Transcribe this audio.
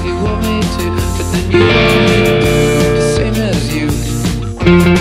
you want me to, but then you want me the same as you.